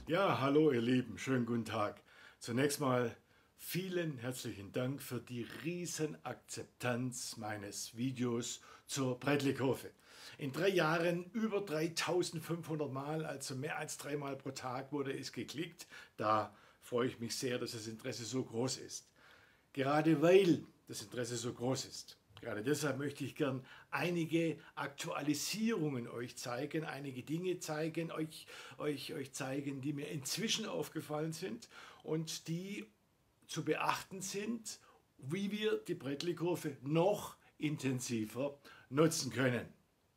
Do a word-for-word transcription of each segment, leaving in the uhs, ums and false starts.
Ja, hallo ihr Lieben, schönen guten Tag. Zunächst mal vielen herzlichen Dank für die riesen Akzeptanz meines Videos zur Breitlichkurve. In drei Jahren über dreitausendfünfhundert Mal, also mehr als dreimal pro Tag wurde es geklickt. Da freue ich mich sehr, dass das Interesse so groß ist. Gerade weil das Interesse so groß ist. Gerade deshalb möchte ich gern einige Aktualisierungen euch zeigen, einige Dinge zeigen, euch, euch, euch zeigen, die mir inzwischen aufgefallen sind und die zu beachten sind, wie wir die Breitlichkurve noch intensiver nutzen können.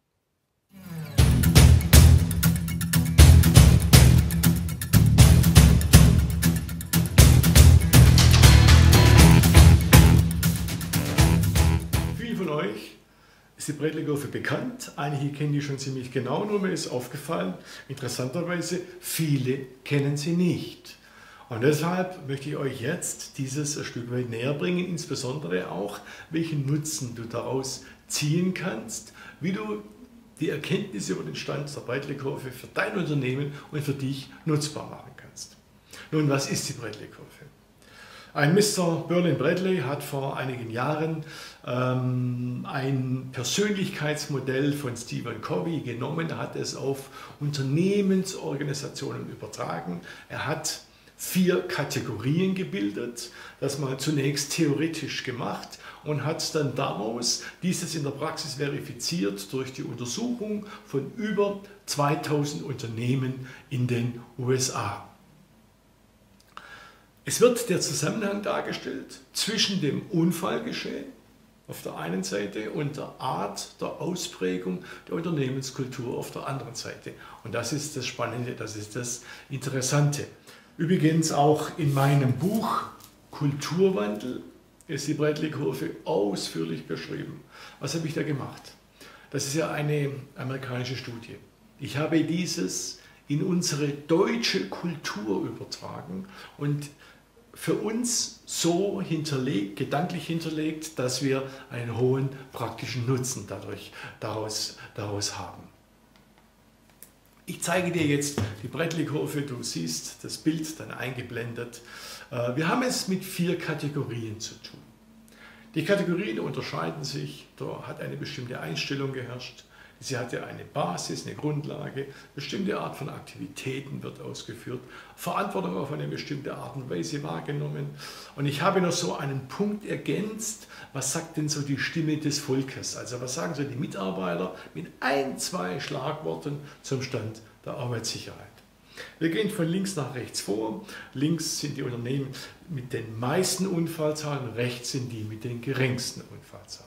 Von euch ist die Breitlichkurve bekannt, einige kennen die schon ziemlich genau, nur mir ist aufgefallen, interessanterweise, viele kennen sie nicht. Und deshalb möchte ich euch jetzt dieses ein Stück weit näher bringen, insbesondere auch, welchen Nutzen du daraus ziehen kannst, wie du die Erkenntnisse über den Stand der Breitlichkurve für dein Unternehmen und für dich nutzbar machen kannst. Nun, was ist die Breitlichkurve? Ein Mister Berlin-Bradley hat vor einigen Jahren ähm, ein Persönlichkeitsmodell von Stephen Covey genommen, hat es auf Unternehmensorganisationen übertragen. Er hat vier Kategorien gebildet, das mal zunächst theoretisch gemacht und hat dann daraus dieses in der Praxis verifiziert durch die Untersuchung von über zweitausend Unternehmen in den U S A. Es wird der Zusammenhang dargestellt zwischen dem Unfallgeschehen auf der einen Seite und der Art der Ausprägung der Unternehmenskultur auf der anderen Seite. Und das ist das Spannende, das ist das Interessante. Übrigens auch in meinem Buch Kulturwandel ist die Breitlichkurve ausführlich beschrieben. Was habe ich da gemacht? Das ist ja eine amerikanische Studie. Ich habe dieses in unsere deutsche Kultur übertragen und für uns so hinterlegt, gedanklich hinterlegt, dass wir einen hohen praktischen Nutzen dadurch, daraus, daraus haben. Ich zeige dir jetzt die Breitlichkurve, du siehst das Bild dann eingeblendet. Wir haben es mit vier Kategorien zu tun. Die Kategorien unterscheiden sich, da hat eine bestimmte Einstellung geherrscht. Sie hat ja eine Basis, eine Grundlage, bestimmte Art von Aktivitäten wird ausgeführt, Verantwortung auf eine bestimmte Art und Weise wahrgenommen. Und ich habe noch so einen Punkt ergänzt, was sagt denn so die Stimme des Volkes? Also was sagen so die Mitarbeiter mit ein, zwei Schlagworten zum Stand der Arbeitssicherheit? Wir gehen von links nach rechts vor. Links sind die Unternehmen mit den meisten Unfallzahlen, rechts sind die mit den geringsten Unfallzahlen.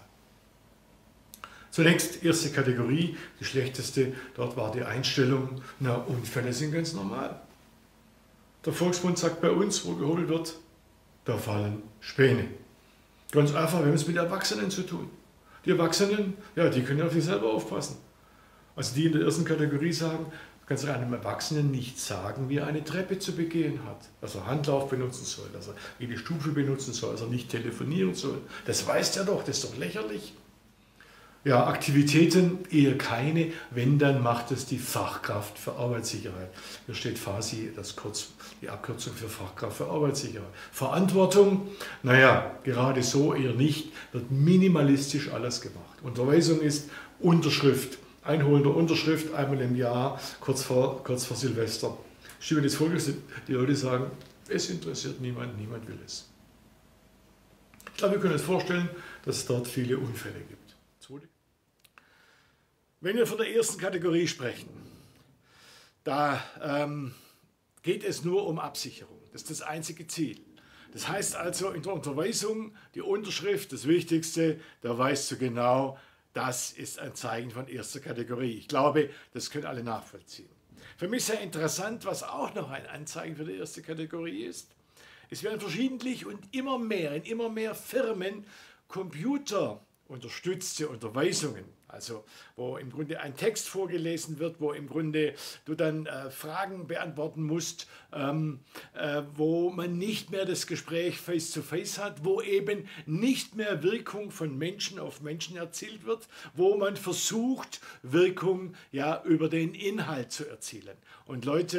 Zunächst erste Kategorie, die schlechteste, dort war die Einstellung, na, Unfälle sind ganz normal. Der Volksmund sagt bei uns, wo geholt wird, da fallen Späne. Ganz einfach, wir haben es mit Erwachsenen zu tun. Die Erwachsenen, ja, die können auf sich selber aufpassen. Also die in der ersten Kategorie sagen, du kannst einem Erwachsenen nicht sagen, wie er eine Treppe zu begehen hat. Dass er Handlauf benutzen soll, dass er jede Stufe benutzen soll, dass er nicht telefonieren soll. Das weiß der doch, das ist doch lächerlich. Ja, Aktivitäten eher keine, wenn, dann macht es die Fachkraft für Arbeitssicherheit. Hier steht FASI, das kurz, die Abkürzung für Fachkraft für Arbeitssicherheit. Verantwortung, naja, gerade so eher nicht, wird minimalistisch alles gemacht. Unterweisung ist Unterschrift, Einholen der Unterschrift einmal im Jahr, kurz vor, kurz vor Silvester. Stimme des Volkes, die Leute sagen, es interessiert niemand, niemand will es. Ich glaube, wir können uns vorstellen, dass es dort viele Unfälle gibt. Wenn wir von der ersten Kategorie sprechen, da ähm, geht es nur um Absicherung. Das ist das einzige Ziel. Das heißt also in der Unterweisung, die Unterschrift, das Wichtigste, da weißt du genau, das ist ein Zeichen von erster Kategorie. Ich glaube, das können alle nachvollziehen. Für mich sehr interessant, was auch noch ein Anzeichen für die erste Kategorie ist. Es werden verschiedentlich und immer mehr, in immer mehr Firmen computerunterstützte Unterweisungen, also wo im Grunde ein Text vorgelesen wird, wo im Grunde du dann äh, Fragen beantworten musst, ähm, äh, wo man nicht mehr das Gespräch face-to-face hat, wo eben nicht mehr Wirkung von Menschen auf Menschen erzielt wird, wo man versucht, Wirkung ja über den Inhalt zu erzielen. Und Leute,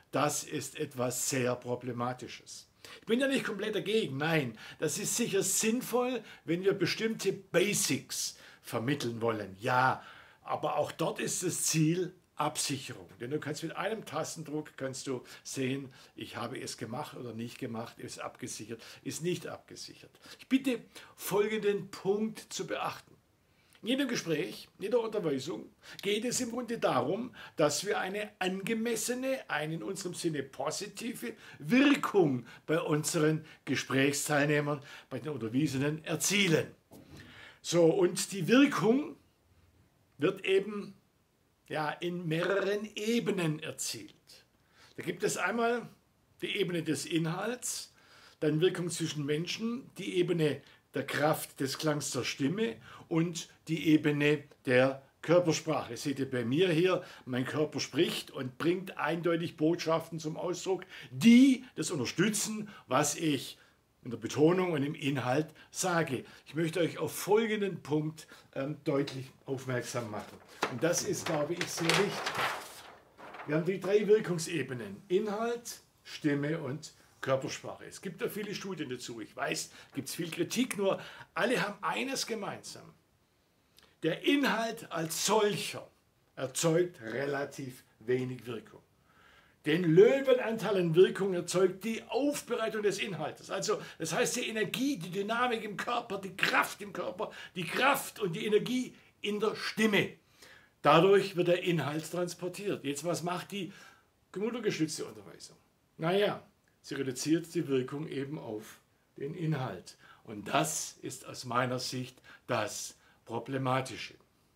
das ist etwas sehr Problematisches. Ich bin ja nicht komplett dagegen, nein, das ist sicher sinnvoll, wenn wir bestimmte Basics vermitteln wollen, ja, aber auch dort ist das Ziel Absicherung, denn du kannst mit einem Tastendruck kannst du sehen, ich habe es gemacht oder nicht gemacht, ist abgesichert, ist nicht abgesichert. Ich bitte folgenden Punkt zu beachten. In jedem Gespräch, in jeder Unterweisung geht es im Grunde darum, dass wir eine angemessene, eine in unserem Sinne positive Wirkung bei unseren Gesprächsteilnehmern, bei den Unterwiesenen erzielen. So, und die Wirkung wird eben ja, in mehreren Ebenen erzielt. Da gibt es einmal die Ebene des Inhalts, dann Wirkung zwischen Menschen, die Ebene der Kraft des Klangs der Stimme und die Ebene der Körpersprache. Seht ihr bei mir hier, mein Körper spricht und bringt eindeutig Botschaften zum Ausdruck, die das unterstützen, was ich in der Betonung und im Inhalt sage. Ich möchte euch auf folgenden Punkt ähm, deutlich aufmerksam machen. Und das ist, glaube ich, sehr wichtig. Wir haben die drei Wirkungsebenen: Inhalt, Stimme und Körpersprache. Es gibt da viele Studien dazu. Ich weiß, gibt es viel Kritik, nur alle haben eines gemeinsam. Der Inhalt als solcher erzeugt relativ wenig Wirkung. Den Löwenanteil an Wirkung erzeugt die Aufbereitung des Inhaltes. Also das heißt die Energie, die Dynamik im Körper, die Kraft im Körper, die Kraft und die Energie in der Stimme. Dadurch wird der Inhalt transportiert. Jetzt, was macht die computergestützte Unterweisung? Naja, sie reduziert die Wirkung eben auf den Inhalt. Und das ist aus meiner Sicht das Problematische.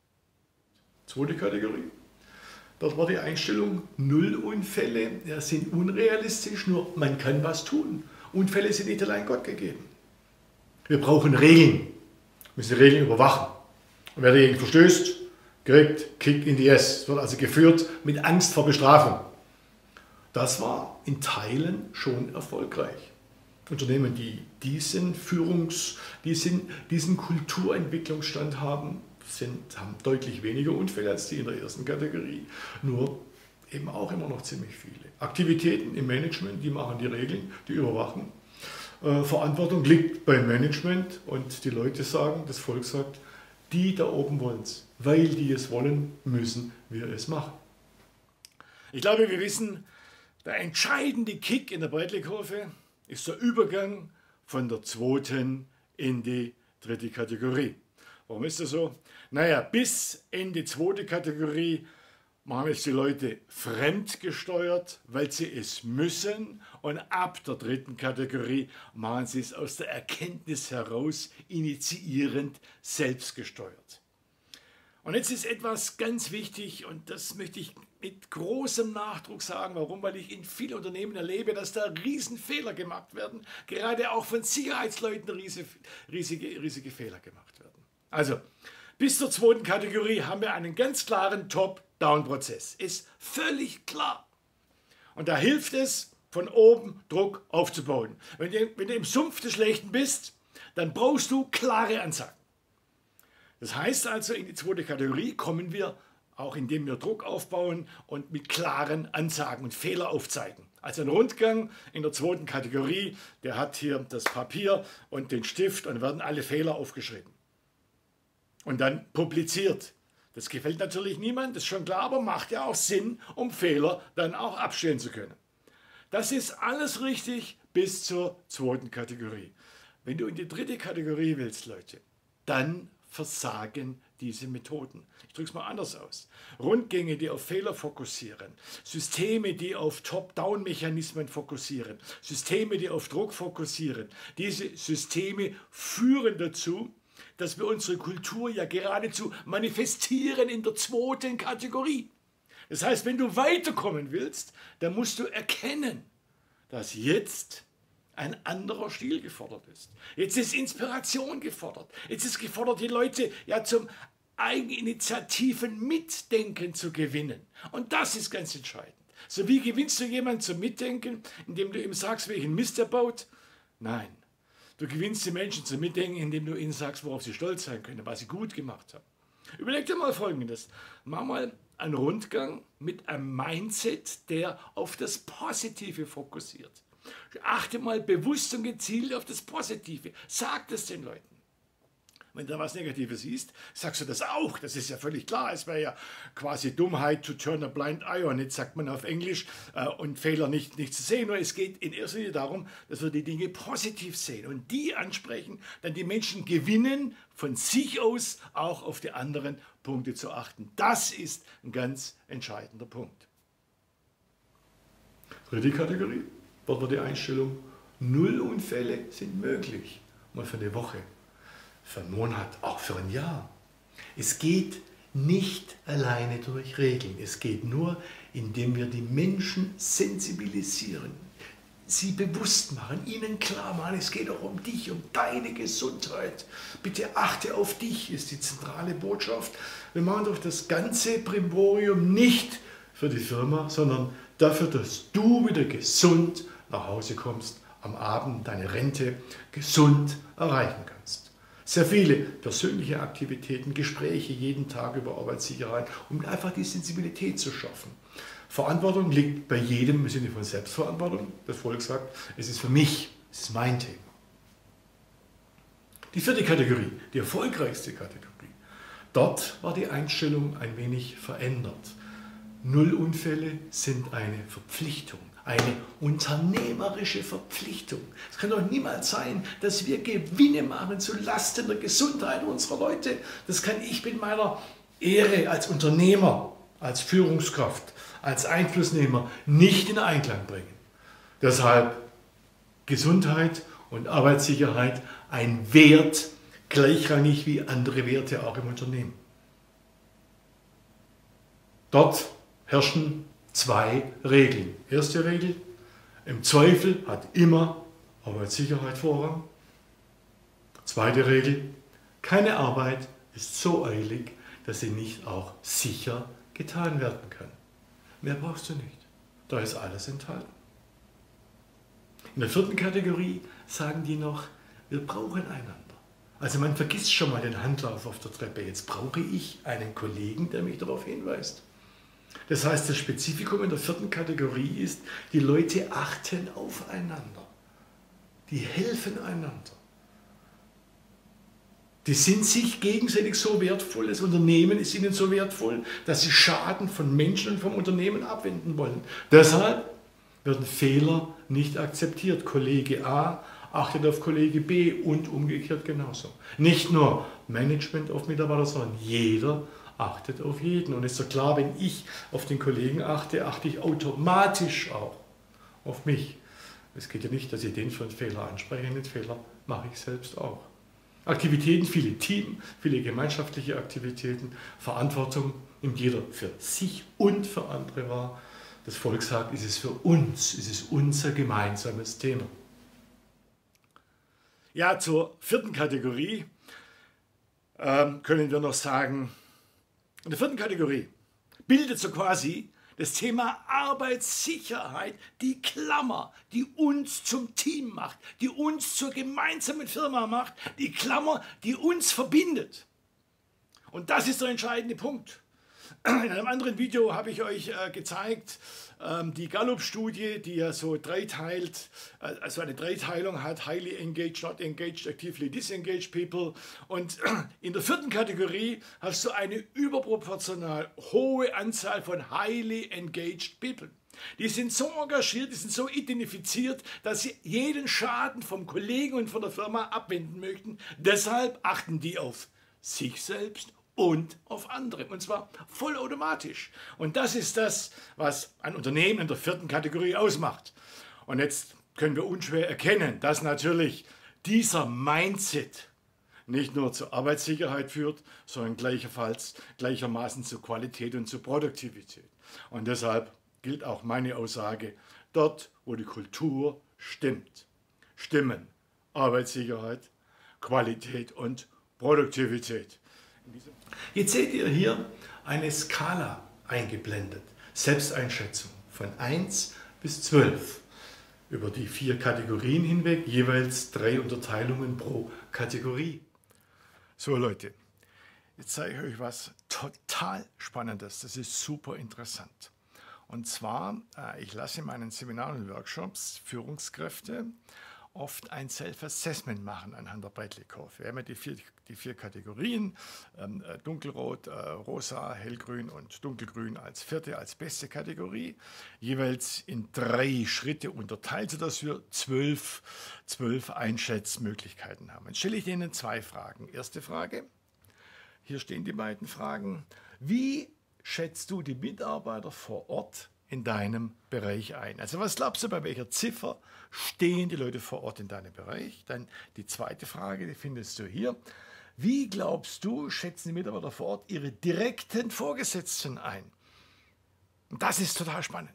Zweite Kategorie. Dort war die Einstellung, null Unfälle ja, sind unrealistisch, nur man kann was tun. Unfälle sind nicht allein Gott gegeben. Wir brauchen Regeln. Wir müssen Regeln überwachen. Und wer dagegen verstößt, kriegt Kick in die S. Es wird also geführt mit Angst vor Bestrafung. Das war in Teilen schon erfolgreich. Unternehmen, die diesen Führungs-, diesen, diesen Kulturentwicklungsstand haben, sind, haben deutlich weniger Unfälle als die in der ersten Kategorie. Nur eben auch immer noch ziemlich viele. Aktivitäten im Management, die machen die Regeln, die überwachen. Äh, Verantwortung liegt beim Management und die Leute sagen, das Volk sagt, die da oben wollen es. Weil die es wollen, müssen wir es machen. Ich glaube, wir wissen, der entscheidende Kick in der Breitley-Kurve ist der Übergang von der zweiten in die dritte Kategorie. Warum ist das so? Naja, bis Ende zweite Kategorie machen jetzt die Leute fremdgesteuert, weil sie es müssen, und ab der dritten Kategorie machen sie es aus der Erkenntnis heraus, initiierend, selbstgesteuert. Und jetzt ist etwas ganz wichtig, und das möchte ich mit großem Nachdruck sagen. Warum? Weil ich in vielen Unternehmen erlebe, dass da Riesenfehler gemacht werden, gerade auch von Sicherheitsleuten riesige, riesige, riesige Fehler gemacht werden. Also, bis zur zweiten Kategorie haben wir einen ganz klaren Top-Down-Prozess. Ist völlig klar. Und da hilft es, von oben Druck aufzubauen. Wenn du, wenn du im Sumpf des Schlechten bist, dann brauchst du klare Ansagen. Das heißt also, in die zweite Kategorie kommen wir auch, indem wir Druck aufbauen und mit klaren Ansagen und Fehler aufzeigen. Also ein Rundgang in der zweiten Kategorie, der hat hier das Papier und den Stift und werden alle Fehler aufgeschrieben. Und dann publiziert. Das gefällt natürlich niemand, das ist schon klar, aber macht ja auch Sinn, um Fehler dann auch abstellen zu können. Das ist alles richtig bis zur zweiten Kategorie. Wenn du in die dritte Kategorie willst, Leute, dann versagen diese Methoden. Ich drücke es mal anders aus. Rundgänge, die auf Fehler fokussieren, Systeme, die auf Top-Down-Mechanismen fokussieren, Systeme, die auf Druck fokussieren. Diese Systeme führen dazu, dass wir unsere Kultur ja geradezu manifestieren in der zweiten Kategorie. Das heißt, wenn du weiterkommen willst, dann musst du erkennen, dass jetzt ein anderer Stil gefordert ist. Jetzt ist Inspiration gefordert. Jetzt ist gefordert, die Leute ja zum eigeninitiativen Mitdenken zu gewinnen. Und das ist ganz entscheidend. So, wie gewinnst du jemanden zum Mitdenken, indem du ihm sagst, welchen Mist er baut? Nein. Du gewinnst die Menschen zum Mitdenken, indem du ihnen sagst, worauf sie stolz sein können, was sie gut gemacht haben. Überleg dir mal Folgendes. Mach mal einen Rundgang mit einem Mindset, der auf das Positive fokussiert. Achte mal bewusst und gezielt auf das Positive. Sag das den Leuten. Wenn du was Negatives siehst, sagst du das auch. Das ist ja völlig klar. Es wäre ja quasi Dummheit to turn a blind eye on it, sagt man auf Englisch, äh, und Fehler nicht, nicht zu sehen. Nur es geht in erster Linie darum, dass wir die Dinge positiv sehen und die ansprechen, dann die Menschen gewinnen, von sich aus auch auf die anderen Punkte zu achten. Das ist ein ganz entscheidender Punkt. Dritte Kategorie, dort war die Einstellung, null Unfälle sind möglich. Mal für eine Woche, für einen Monat, auch für ein Jahr. Es geht nicht alleine durch Regeln. Es geht nur, indem wir die Menschen sensibilisieren, sie bewusst machen, ihnen klar machen, es geht auch um dich, um deine Gesundheit. Bitte achte auf dich, ist die zentrale Botschaft. Wir machen doch das ganze Brimborium nicht für die Firma, sondern dafür, dass du wieder gesund nach Hause kommst, am Abend deine Rente gesund erreichen kannst. Sehr viele persönliche Aktivitäten, Gespräche jeden Tag über Arbeitssicherheit, um einfach die Sensibilität zu schaffen. Verantwortung liegt bei jedem im Sinne von Selbstverantwortung. Das Volk sagt, es ist für mich, es ist mein Thema. Die vierte Kategorie, die erfolgreichste Kategorie. Dort war die Einstellung ein wenig verändert. Nullunfälle sind eine Verpflichtung, eine unternehmerische Verpflichtung. Es kann doch niemals sein, dass wir Gewinne machen zu Lasten der Gesundheit unserer Leute. Das kann ich mit meiner Ehre als Unternehmer, als Führungskraft, als Einflussnehmer nicht in Einklang bringen. Deshalb Gesundheit und Arbeitssicherheit ein Wert, gleichrangig wie andere Werte auch im Unternehmen. Dort herrschen zwei Regeln. Erste Regel, im Zweifel hat immer Arbeitssicherheit Vorrang. Zweite Regel, keine Arbeit ist so eilig, dass sie nicht auch sicher getan werden kann. Mehr brauchst du nicht. Da ist alles enthalten. In der vierten Kategorie sagen die noch, wir brauchen einander. Also man vergisst schon mal den Handlauf auf der Treppe. Jetzt brauche ich einen Kollegen, der mich darauf hinweist. Das heißt, das Spezifikum in der vierten Kategorie ist, die Leute achten aufeinander. Die helfen einander. Die sind sich gegenseitig so wertvoll, das Unternehmen ist ihnen so wertvoll, dass sie Schaden von Menschen und vom Unternehmen abwenden wollen. Deshalb werden Fehler nicht akzeptiert. Kollege A achtet auf Kollege B und umgekehrt genauso. Nicht nur Management auf Mitarbeiter, sondern jeder achtet auf jeden. Und es ist doch klar, wenn ich auf den Kollegen achte, achte ich automatisch auch auf mich. Es geht ja nicht, dass ich den für einen Fehler anspreche, den Fehler mache ich selbst auch. Aktivitäten, viele Team, viele gemeinschaftliche Aktivitäten, Verantwortung nimmt jeder für sich und für andere wahr. Das Volk sagt, es ist für uns, es ist unser gemeinsames Thema. Ja, zur vierten Kategorie ähm, können wir noch sagen, in der vierten Kategorie bildet so quasi das Thema Arbeitssicherheit die Klammer, die uns zum Team macht, die uns zur gemeinsamen Firma macht, die Klammer, die uns verbindet. Und das ist der entscheidende Punkt. In einem anderen Video habe ich euch äh, gezeigt, ähm, die Gallup-Studie, die ja so dreiteilt, äh, also eine Dreiteilung hat, highly engaged, not engaged, actively disengaged people. Und äh, in der vierten Kategorie hast du eine überproportional hohe Anzahl von highly engaged people. Die sind so engagiert, die sind so identifiziert, dass sie jeden Schaden vom Kollegen und von der Firma abwenden möchten. Deshalb achten die auf sich selbst und auf andere. Und zwar vollautomatisch. Und das ist das, was ein Unternehmen in der vierten Kategorie ausmacht. Und jetzt können wir unschwer erkennen, dass natürlich dieser Mindset nicht nur zur Arbeitssicherheit führt, sondern gleicherfalls, gleichermaßen zur Qualität und zur Produktivität. Und deshalb gilt auch meine Aussage, dort, wo die Kultur stimmt, stimmen Arbeitssicherheit, Qualität und Produktivität. Jetzt seht ihr hier eine Skala eingeblendet. Selbsteinschätzung von eins bis zwölf. Über die vier Kategorien hinweg, jeweils drei Unterteilungen pro Kategorie. So Leute, Jetzt zeige ich euch was total Spannendes. Das ist super interessant. Und zwar, äh, ich lasse in meinen Seminaren und Workshops Führungskräfte oft ein Self-Assessment machen anhand der Bradley Curve. Wir haben ja die vier, die vier Kategorien, ähm, dunkelrot, äh, rosa, hellgrün und dunkelgrün als vierte, als beste Kategorie, jeweils in drei Schritte unterteilt, sodass wir zwölf, zwölf Einschätzmöglichkeiten haben. Jetzt stelle ich Ihnen zwei Fragen. Erste Frage, hier stehen die beiden Fragen. Wie schätzt du die Mitarbeiter vor Ort in deinem Bereich ein? Also was glaubst du, bei welcher Ziffer stehen die Leute vor Ort in deinem Bereich? Dann die zweite Frage, die findest du hier. Wie glaubst du, schätzen die Mitarbeiter vor Ort ihre direkten Vorgesetzten ein? Und das ist total spannend.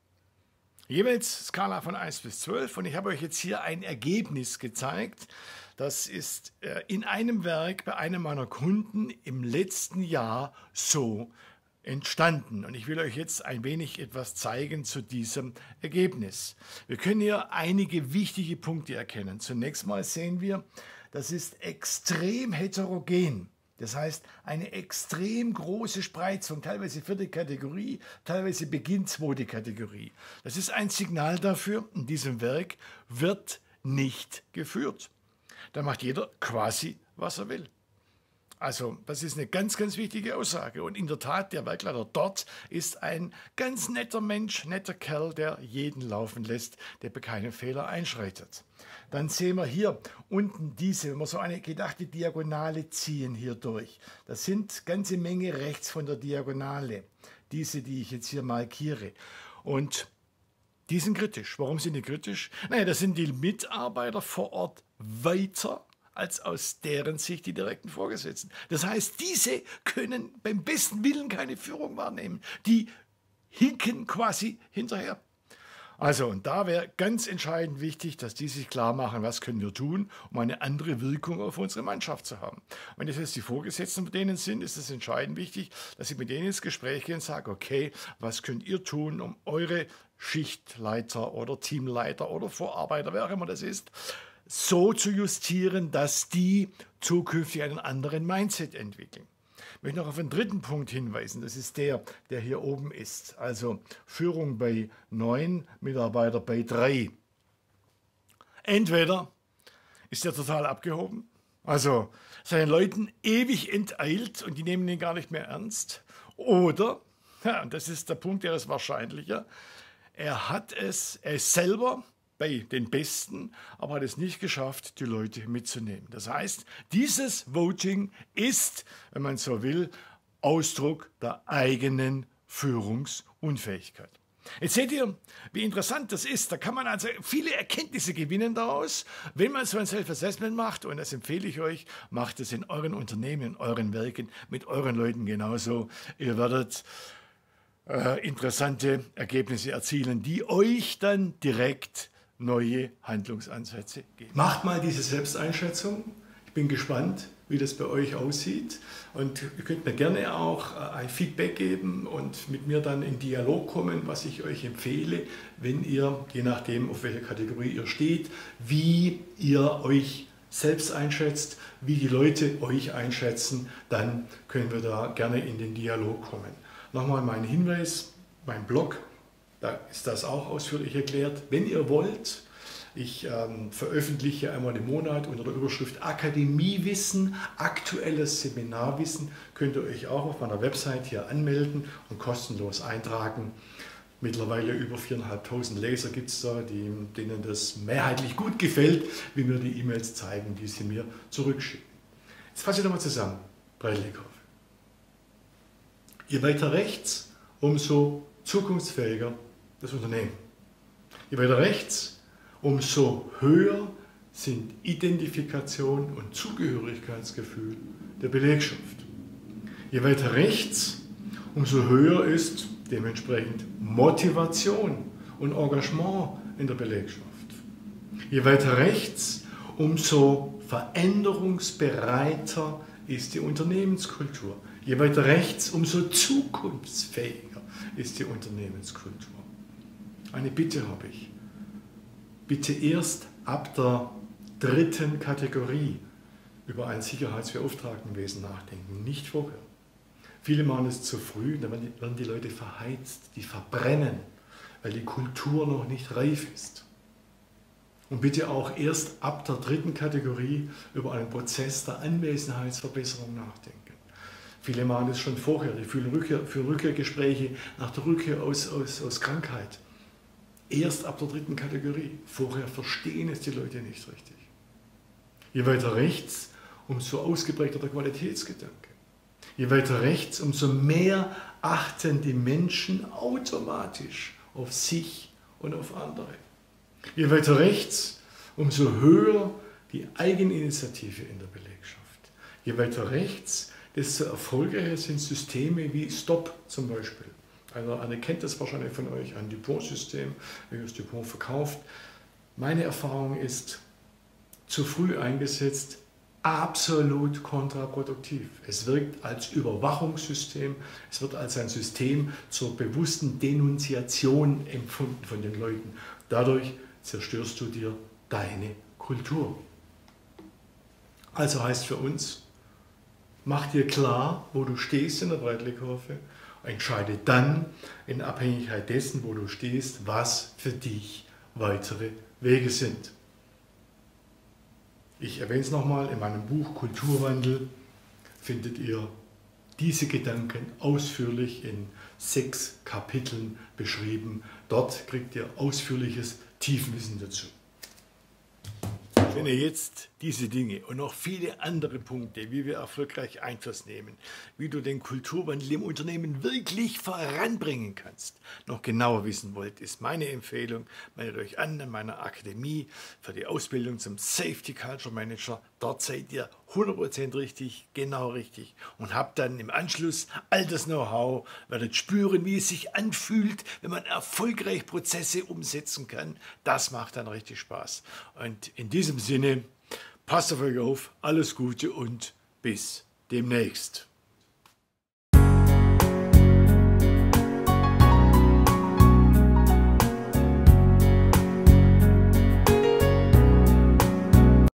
Jeweils Skala von eins bis zwölf und ich habe euch jetzt hier ein Ergebnis gezeigt. Das ist äh, in einem Werk bei einem meiner Kunden im letzten Jahr so entstanden. Und ich will euch jetzt ein wenig etwas zeigen zu diesem Ergebnis. Wir können hier einige wichtige Punkte erkennen. Zunächst mal sehen wir, das ist extrem heterogen. Das heißt, eine extrem große Spreizung, teilweise vierte Kategorie, teilweise Beginn zweite Kategorie. Das ist ein Signal dafür, in diesem Werk wird nicht geführt. Da macht jeder quasi, was er will. Also, das ist eine ganz, ganz wichtige Aussage. Und in der Tat, der Werkleiter dort ist ein ganz netter Mensch, netter Kerl, der jeden laufen lässt, der bei keinem Fehler einschreitet. Dann sehen wir hier unten diese, wenn wir so eine gedachte Diagonale ziehen hier durch. Das sind ganze Menge rechts von der Diagonale. Diese, die ich jetzt hier markiere. Und die sind kritisch. Warum sind die kritisch? Naja, das sind die Mitarbeiter vor Ort weiter als aus deren Sicht die direkten Vorgesetzten. Das heißt, diese können beim besten Willen keine Führung wahrnehmen. Die hinken quasi hinterher. Also, und da wäre ganz entscheidend wichtig, dass die sich klar machen, was können wir tun, um eine andere Wirkung auf unsere Mannschaft zu haben. Wenn das jetzt die Vorgesetzten mit denen sind, ist es entscheidend wichtig, dass sie mit denen ins Gespräch gehen und sagen, okay, was könnt ihr tun, um eure Schichtleiter oder Teamleiter oder Vorarbeiter, wer auch immer das ist, so zu justieren, dass die zukünftig einen anderen Mindset entwickeln. Ich möchte noch auf einen dritten Punkt hinweisen, das ist der, der hier oben ist. Also Führung bei neun, Mitarbeiter bei drei. Entweder ist der total abgehoben, also seinen Leuten ewig enteilt und die nehmen ihn gar nicht mehr ernst. Oder, ja, und das ist der Punkt, der ist wahrscheinlicher, er hat es, er ist selber bei den Besten, aber hat es nicht geschafft, die Leute mitzunehmen. Das heißt, dieses Voting ist, wenn man so will, Ausdruck der eigenen Führungsunfähigkeit. Jetzt seht ihr, wie interessant das ist. Da kann man also viele Erkenntnisse gewinnen daraus, wenn man so ein Self-Assessment macht. Und das empfehle ich euch, macht es in euren Unternehmen, in euren Werken, mit euren Leuten genauso. Ihr werdet äh, interessante Ergebnisse erzielen, die euch dann direkt neue Handlungsansätze geben. Macht mal diese Selbsteinschätzung. Ich bin gespannt, wie das bei euch aussieht. Und ihr könnt mir gerne auch ein Feedback geben und mit mir dann in Dialog kommen, was ich euch empfehle, wenn ihr, je nachdem, auf welcher Kategorie ihr steht, wie ihr euch selbst einschätzt, wie die Leute euch einschätzen, dann können wir da gerne in den Dialog kommen. Nochmal mein Hinweis, mein Blog. Da ist das auch ausführlich erklärt. Wenn ihr wollt, ich ähm, veröffentliche einmal im Monat unter der Überschrift Akademiewissen, aktuelles Seminarwissen, könnt ihr euch auch auf meiner Website hier anmelden und kostenlos eintragen. Mittlerweile über viertausendfünfhundert Leser gibt es da, die, denen das mehrheitlich gut gefällt, wie mir die E-Mails zeigen, die sie mir zurückschicken. Jetzt fasse ich nochmal zusammen. Bradley Curve. Je weiter rechts, umso zukunftsfähiger das Unternehmen. Je weiter rechts, umso höher sind Identifikation und Zugehörigkeitsgefühl der Belegschaft. Je weiter rechts, umso höher ist dementsprechend Motivation und Engagement in der Belegschaft. Je weiter rechts, umso veränderungsbereiter ist die Unternehmenskultur. Je weiter rechts, umso zukunftsfähiger ist die Unternehmenskultur. Eine Bitte habe ich. Bitte erst ab der dritten Kategorie über ein Sicherheitsbeauftragtenwesen nachdenken, nicht vorher. Viele machen es zu früh, dann werden die Leute verheizt, die verbrennen, weil die Kultur noch nicht reif ist. Und bitte auch erst ab der dritten Kategorie über einen Prozess der Anwesenheitsverbesserung nachdenken. Viele machen es schon vorher, die führen Rückkehr, für Rückkehrgespräche nach der Rückkehr aus, aus, aus Krankheit. Erst ab der dritten Kategorie. Vorher verstehen es die Leute nicht richtig. Je weiter rechts, umso ausgeprägter der Qualitätsgedanke. Je weiter rechts, umso mehr achten die Menschen automatisch auf sich und auf andere. Je weiter rechts, umso höher die Eigeninitiative in der Belegschaft. Je weiter rechts, desto erfolgreicher sind Systeme wie Stop zum Beispiel. Einer, einer kennt das wahrscheinlich von euch, ein Dupont-System, wie das Dupont verkauft. Meine Erfahrung ist, zu früh eingesetzt, absolut kontraproduktiv. Es wirkt als Überwachungssystem, es wird als ein System zur bewussten Denunziation empfunden von den Leuten. Dadurch zerstörst du dir deine Kultur. Also heißt für uns, mach dir klar, wo du stehst in der Breitling-Kurve, entscheide dann in Abhängigkeit dessen, wo du stehst, was für dich weitere Wege sind. Ich erwähne es nochmal, in meinem Buch Kulturwandel findet ihr diese Gedanken ausführlich in sechs Kapiteln beschrieben. Dort kriegt ihr ausführliches Tiefenwissen dazu. Wenn ihr jetzt diese Dinge und noch viele andere Punkte, wie wir erfolgreich Einfluss nehmen, wie du den Kulturwandel im Unternehmen wirklich voranbringen kannst, noch genauer wissen wollt, ist meine Empfehlung, meldet euch an an meiner Akademie für die Ausbildung zum Safety Culture Manager. Dort seid ihr hundert Prozent richtig, genau richtig und habt dann im Anschluss all das Know-how, werdet spüren, wie es sich anfühlt, wenn man erfolgreich Prozesse umsetzen kann. Das macht dann richtig Spaß. Und in diesem Sinne, passt auf euch auf, alles Gute und bis demnächst.